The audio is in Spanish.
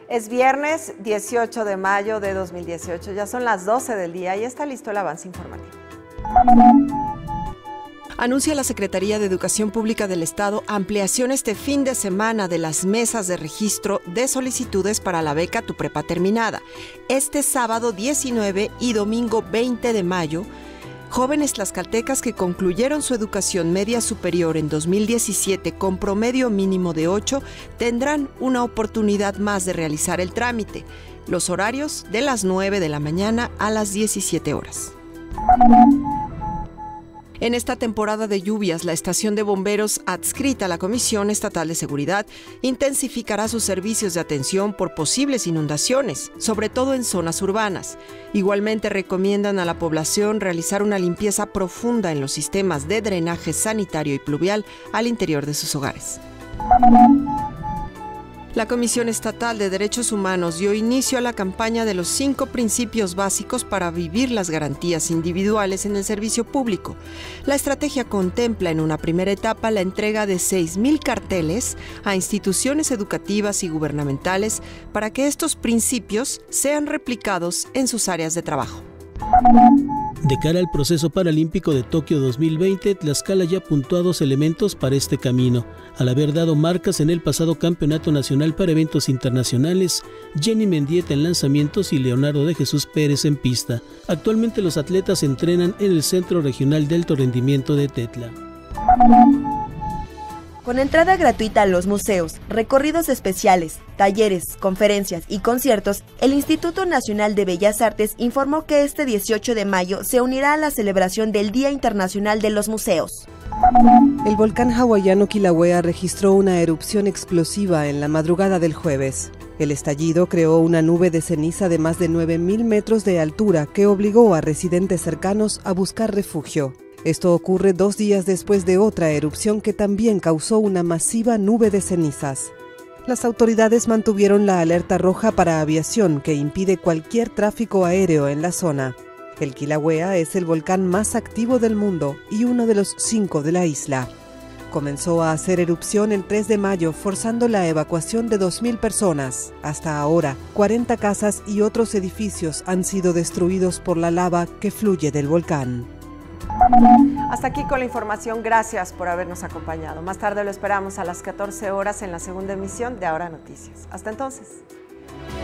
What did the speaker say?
Es viernes 18 de mayo de 2018, ya son las 12 del día y está listo el avance informativo. Anuncia la Secretaría de Educación Pública del Estado ampliación este fin de semana de las mesas de registro de solicitudes para la beca Tu Prepa Terminada. Este sábado 19 y domingo 20 de mayo, jóvenes tlaxcaltecas que concluyeron su educación media superior en 2017 con promedio mínimo de 8 tendrán una oportunidad más de realizar el trámite. Los horarios de las 9 de la mañana a las 17 horas. En esta temporada de lluvias, la estación de bomberos adscrita a la Comisión Estatal de Seguridad intensificará sus servicios de atención por posibles inundaciones, sobre todo en zonas urbanas. Igualmente recomiendan a la población realizar una limpieza profunda en los sistemas de drenaje sanitario y pluvial al interior de sus hogares. La Comisión Estatal de Derechos Humanos dio inicio a la campaña de los 5 principios básicos para vivir las garantías individuales en el servicio público. La estrategia contempla en una primera etapa la entrega de 6,000 carteles a instituciones educativas y gubernamentales para que estos principios sean replicados en sus áreas de trabajo. De cara al proceso paralímpico de Tokio 2020, Tlaxcala ya apuntó a 2 elementos para este camino. Al haber dado marcas en el pasado Campeonato Nacional para Eventos Internacionales, Jenny Mendieta en lanzamientos y Leonardo de Jesús Pérez en pista. Actualmente los atletas entrenan en el Centro Regional de Alto Rendimiento de Tetla. Con entrada gratuita a los museos, recorridos especiales, talleres, conferencias y conciertos, el Instituto Nacional de Bellas Artes informó que este 18 de mayo se unirá a la celebración del Día Internacional de los Museos. El volcán hawaiano Kilauea registró una erupción explosiva en la madrugada del jueves. El estallido creó una nube de ceniza de más de 9,000 metros de altura que obligó a residentes cercanos a buscar refugio. Esto ocurre 2 días después de otra erupción que también causó una masiva nube de cenizas. Las autoridades mantuvieron la alerta roja para aviación que impide cualquier tráfico aéreo en la zona. El Kilauea es el volcán más activo del mundo y uno de los 5 de la isla. Comenzó a hacer erupción el 3 de mayo, forzando la evacuación de 2,000 personas. Hasta ahora, 40 casas y otros edificios han sido destruidos por la lava que fluye del volcán. Hasta aquí con la información, gracias por habernos acompañado. Más tarde lo esperamos a las 14 horas en la segunda emisión de Ahora Noticias. Hasta entonces.